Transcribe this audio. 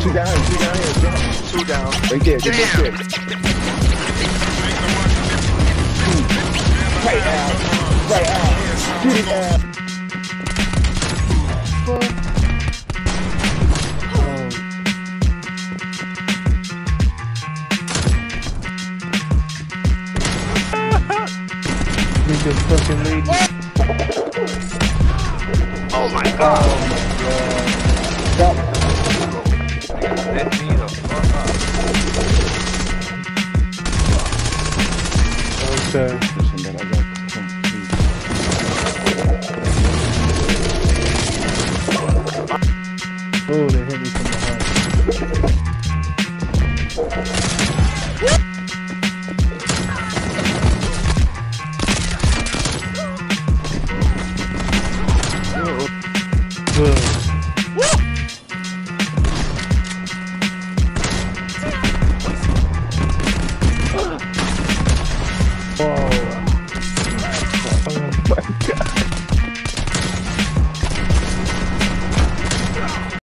Two down here, two down here. Two down. Right there, just right there. Right out. Right out. Get it out. Nigga fucking lady. Oh my god. Stop. Let me the fuck Okay. Listen, that I got Oh, they hit me from behind. Good.